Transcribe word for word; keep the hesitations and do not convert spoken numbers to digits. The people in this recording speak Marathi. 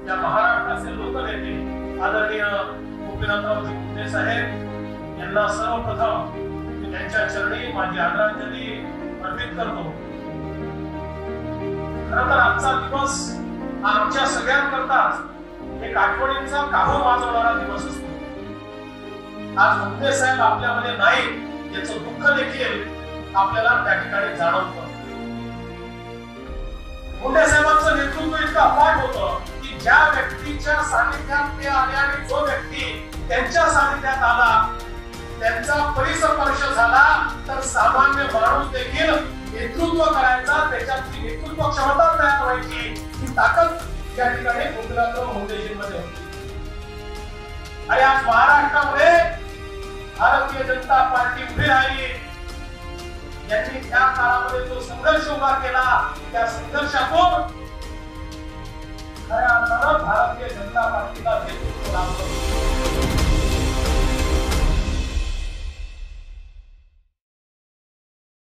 या महाराष्ट्राचे लोकनेते आदरणीय गोपीनाथरावजी मुंडे साहेब यांना सर्वप्रथम मी त्यांच्या चरणी माझी आदरांजली अर्पित करतो। खरं तर आजचा दिवस आमच्या सगळ्यांकरताच एक आठवणींचा काहू माजवणारा दिवस असतो। आज मुंडे साहेब आपल्यामध्ये नाही याचं दुःख देखील आपल्याला त्या ठिकाणी जाणवतं। मुंडे साहेबांचं नेतृत्व इतकं अफाट होतं की ज्या व्यक्तीच्या सानिध्यात ते आले आणि जो व्यक्ती त्यांच्या सानिध्यात आला त्यांचा परिस्पर्श झाला तर सामान्य माणूस देखील नेतृत्व करायचा, त्याच्यातली नेतृत्व क्षमता तयार व्हायची ही ताकद या ठिकाणी गोपीनाथराव मुंडेजींमध्ये होती। आणि आज महाराष्ट्रामध्ये भारतीय जनता पार्टी उभी राहिली। यांनी त्या काळामध्ये जो संघर्ष उभा केला त्या संघर्षातून खऱ्या अर्थानं भारतीय जनता पार्टी